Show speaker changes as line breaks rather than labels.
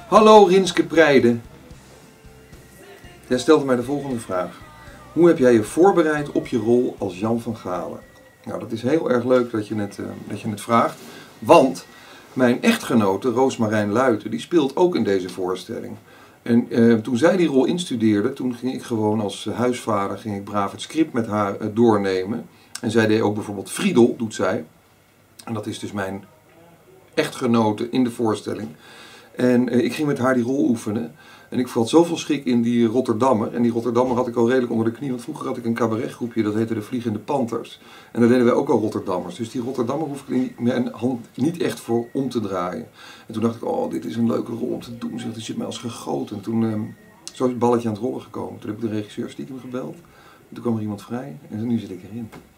Hallo Rinske Preijden. Jij stelde mij de volgende vraag. Hoe heb jij je voorbereid op je rol als Jan van Galen? Nou, dat is heel erg leuk dat je het vraagt. Want mijn echtgenote Roosmarijn Luiten, die speelt ook in deze voorstelling. En toen zij die rol instudeerde, toen ging ik gewoon als huisvader braaf het script met haar doornemen. En zij deed ook bijvoorbeeld Friedel, doet zij. En dat is dus mijn echtgenote in de voorstelling. En ik ging met haar die rol oefenen. En ik vond zoveel schik in die Rotterdammer. En die Rotterdammer had ik al redelijk onder de knie. Want vroeger had ik een cabaretgroepje, dat heette de Vliegende Panthers. En daar deden wij ook al Rotterdammers. Dus die Rotterdammer hoef ik mijn hand niet echt voor om te draaien. En toen dacht ik, oh, dit is een leuke rol om te doen. Zeg, die zit mij als gegoten. En toen zo is het balletje aan het rollen gekomen. Toen heb ik de regisseur stiekem gebeld. En toen kwam er iemand vrij. En nu zit ik erin.